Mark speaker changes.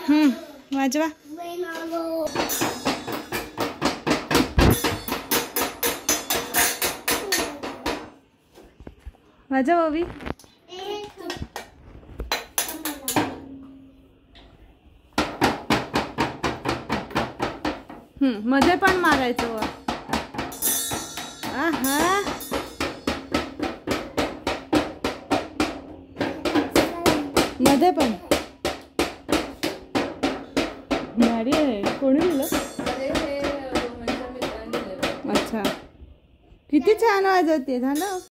Speaker 1: वाजवा. वाजव ओवी. मध्ये पण मारायचं. आहा मध्ये पण भारी आहे. कोणी दिलं? अच्छा किती छान वाजवते. झालं.